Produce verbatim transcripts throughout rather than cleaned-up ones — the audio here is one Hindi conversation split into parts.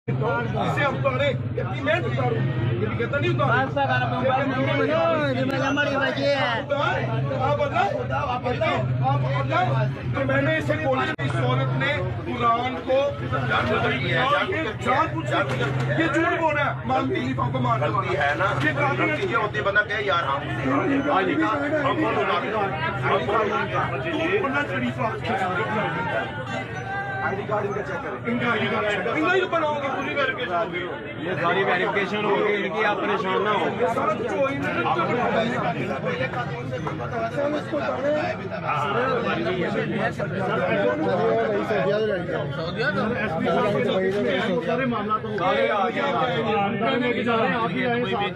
इसे हम उतारे इतनी मेहनत उतारू ये भी कहता नहीं उतार आप बताओ आप बताओ आप बताओ तो मैंने इसे बोला इस औरत ने कुरान को जान पूछ ये झूठ बोल रहा है मानती नहीं पापा मानती है ना ये चीजें होती बंदा कहे यार हम आईडी कार्ड इनका चेक करें इनका आईडी कार्ड चेक करें इनका ही बनाओगे पूरी वेरिफिकेशन होगी ये सारी वेरिफिकेशन होगी इनकी आप परेशान ना हो सारा कुछ हो सारे मामला तो सारे आ गए आप ही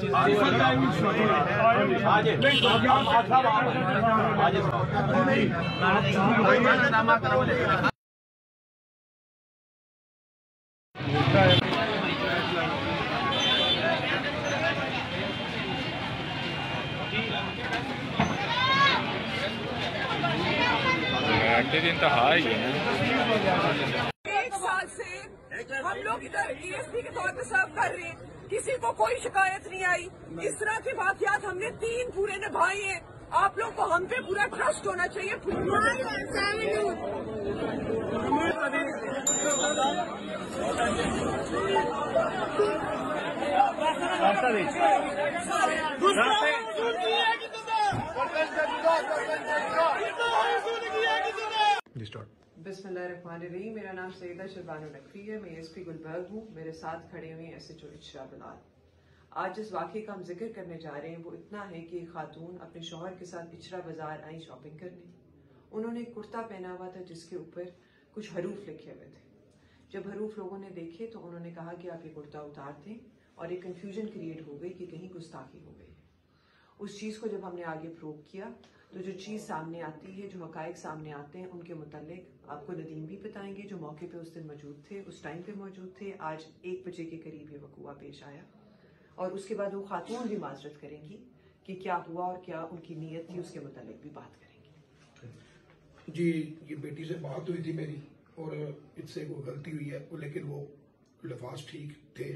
आए दिन तो हाई है एक साल से हम लोग इधर ईएसपी के तौर पे सर्व कर रहे हैं, किसी को कोई शिकायत नहीं आई। इस तरह के वाकयात हमने तीन पूरे निभाए हैं। आप लोग को हम पे पूरा ट्रस्ट होना चाहिए। बिस्मिल्लाहिर्रहमानिर्रहीम। मेरा नाम सईदा शरबानो नकवी है। मैं एसपी गुलबर्ग हूँ। मेरे साथ खड़े हुए हैं एसएचओ इशरा बिलाल। आज जिस वाक़े का हम जिक्र करने जा रहे हैं वो इतना है कि एक खातून अपने शौहर के साथ इचरा बाजार आई शॉपिंग करने। उन्होंने एक कुर्ता पहना हुआ था जिसके ऊपर कुछ हरूफ लिखे हुए थे। जब हरूफ लोगों ने देखे तो उन्होंने कहा कि आप ये कुर्ता उतार दें और एक कन्फ्यूजन क्रिएट हो गई कि कहीं गुस्ताखी हो गई। उस चीज़ को जब हमने आगे प्रूव किया तो जो चीज़ सामने आती है, जो हकायक सामने आते हैं, उनके मुतालिक आपको नदीम भी बताएंगे जो मौके पे उस दिन मौजूद थे, उस टाइम पे मौजूद थे। आज एक बजे के करीब ये वकूआ पेश आया और उसके बाद वो खातून भी माजरत करेंगी कि क्या हुआ और क्या उनकी नीयत थी, उसके मुतालिक भी बात करेंगी। जी, ये बेटी से बात हुई थी मेरी और इससे कोई गलती हुई है, लेकिन वो लफाज ठीक थे।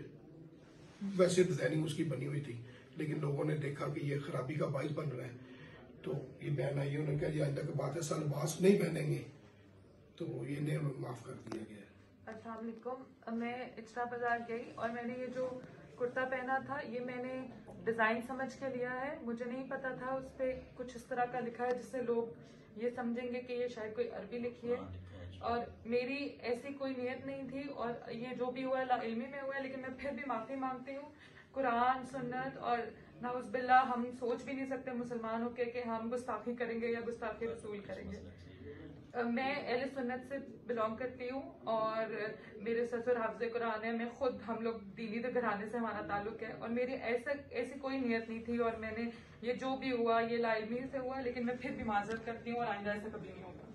वैसे डिजाइनिंग उसकी बनी हुई थी, लेकिन लोगों ने देखा कि ये खराबी का बाइस बन रहा है तो ये बयान आई। उन्होंने कहा आइंदा की बात है सा लिबास नहीं पहनेंगे, तो ये ने माफ कर दिया गया। अस्सलाम वालेकुम। मैं इचरा बाजार गई और मैंने ये जो कुर्ता पहना था ये मैंने डिजाइन समझ के लिया है। मुझे नहीं पता था उस पर कुछ इस तरह का लिखा है जिससे लोग ये समझेंगे कि ये शायद कोई अरबी लिखी है, और मेरी ऐसी कोई नियत नहीं थी और ये जो भी हुआ इल्मी में हुआ है, लेकिन मैं फिर भी माफी मांगती हूँ। कुरान, सुन्नत और नाउज़ुबिल्लाह हम सोच भी नहीं सकते मुसलमान होके कि हम गुस्ताखी करेंगे या गुस्ताखी रसूल करेंगे। मैं अहले सुन्नत से बिलोंग करती हूँ और मेरे ससुर हाफ़िज़े कुरान है। मैं खुद हम लोग दीनी घराने से हमारा ताल्लुक है और मेरी ऐसा ऐसी कोई नियत नहीं थी और मैंने ये जो भी हुआ ये लाइल्मी से हुआ, लेकिन मैं फिर भी माजरत करती हूँ और आइंदा ऐसा कभी नहीं होगा।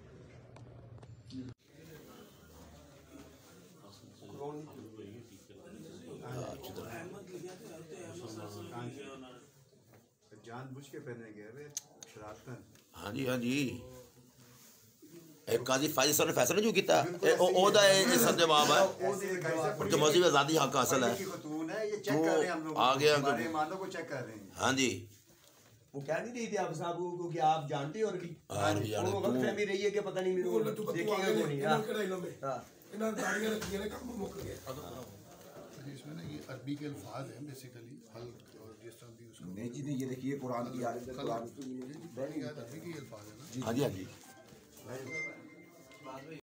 जानबूझ के पहने गए शरारतन। हाँ जी हाँ जी एक काजी फाइज साहब ने फैसला जो किया ओदा है सब जवाब है और जो मौजूद आज़ादी हक हासिल है ये चेक कर रहे हैं हम लोग आ गया हमारे मानों को चेक कर रहे हैं। हाँ जी वो कह नहीं रही थी आप साहब को कि आप जानते हो अरबी। हाँ जी वो वक्त फहमी रही है कि पता नहीं मेरे को देखेगा क्यों नहीं। हां इन्होंने दाढ़ियां रखी है काम मुक गया। इसमें ना ये अरबी के अल्फाज हैं बेसिकली हल और जिस तरह भी उसको नहीं जी नहीं, ये देखिए कुरान की आयत है, कुरान अरबी के अल्फाज है ना। हाँ जी हाँ जी